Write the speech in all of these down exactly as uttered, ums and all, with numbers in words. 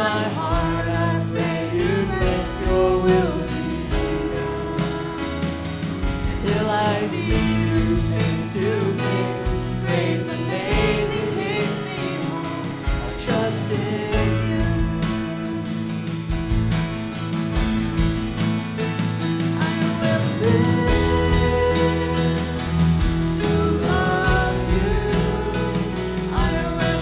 my heart I pray you let your will be done. Until I see you face to face, grace amazing takes me home. I'll trust in you. I will live to love you. I will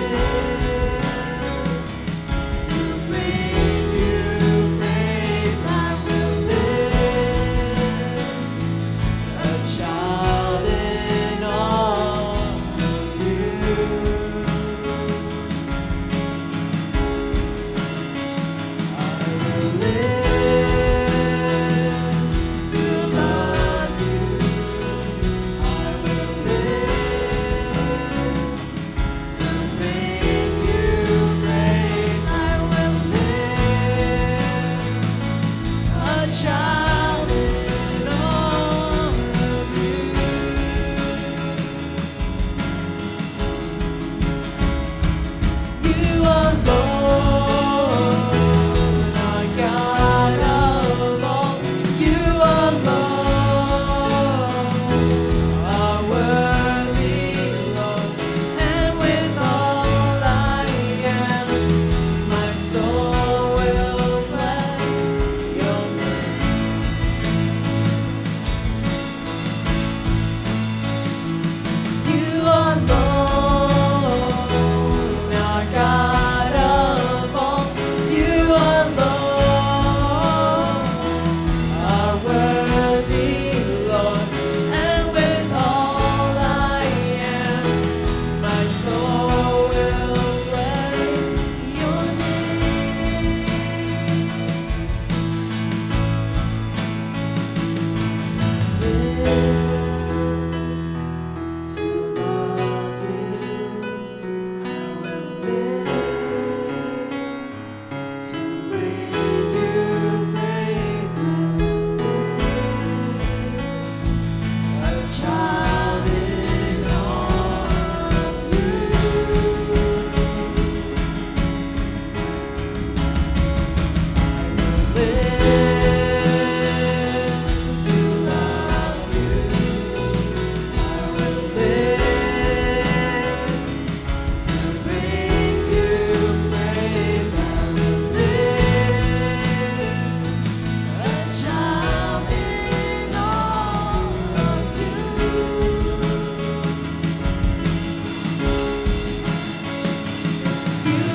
live to bring you praise. I will live a child in all of you. I will live to love you. I will live to bring you praise. I will live a child in all of you. You alone are God of all. You alone are worthy, Lord. And with all I am, my soul will bless your name. You alone are God of all. You alone are worthy, Lord. And with all I am, my soul will bless your name. Live to love you. I will live to bring you praise. I will live a child in all of you. I will live to love you. I will live to bring you praise. I will live a child in all of you. You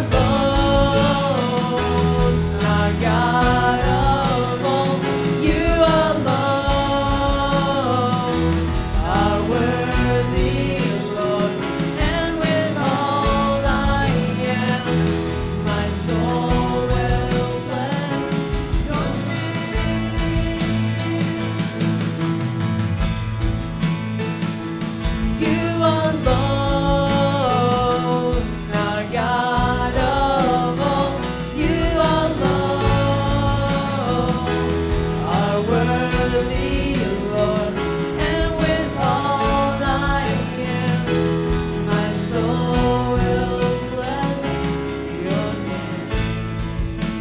alone are God of all. You alone are worthy, Lord. And with all I am, my soul will bless your name. You alone are God of all. You alone are worthy, Lord. And with all I am, my soul will bless your name.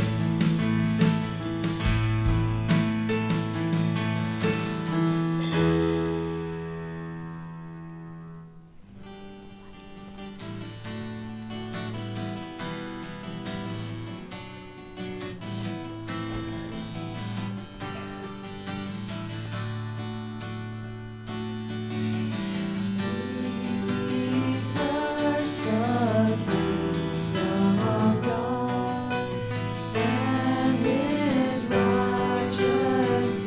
Seek first the kingdom of God and His righteousness,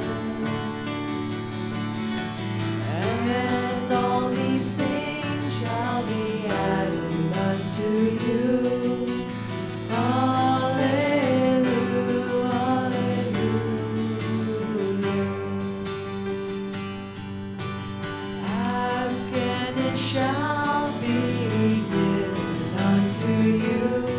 and all these things shall be added unto you. Hallelujah, hallelujah. Ask and it shall be given unto you.